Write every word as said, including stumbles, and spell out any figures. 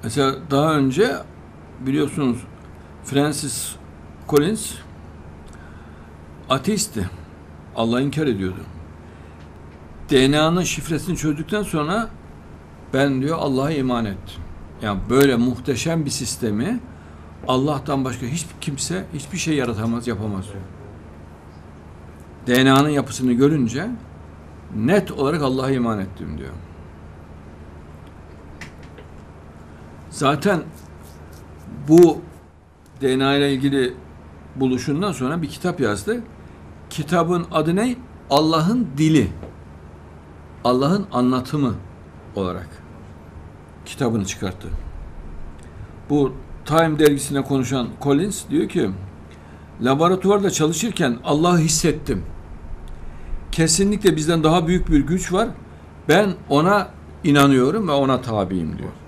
Mesela daha önce biliyorsunuz Francis Collins ateistti. Allah'ı inkar ediyordu. D N A'nın şifresini çözdükten sonra ben diyor Allah'a iman ettim. Yani böyle muhteşem bir sistemi Allah'tan başka hiçbir kimse hiçbir şey yaratamaz, yapamaz diyor. D N A'nın yapısını görünce net olarak Allah'a iman ettim diyor. Zaten bu D N A ile ilgili buluşundan sonra bir kitap yazdı. Kitabın adı ne? Allah'ın dili. Allah'ın anlatımı olarak kitabını çıkarttı. Bu Time dergisine konuşan Collins diyor ki, laboratuvarda çalışırken Allah'ı hissettim. Kesinlikle bizden daha büyük bir güç var. Ben ona inanıyorum ve ona tabiyim diyor.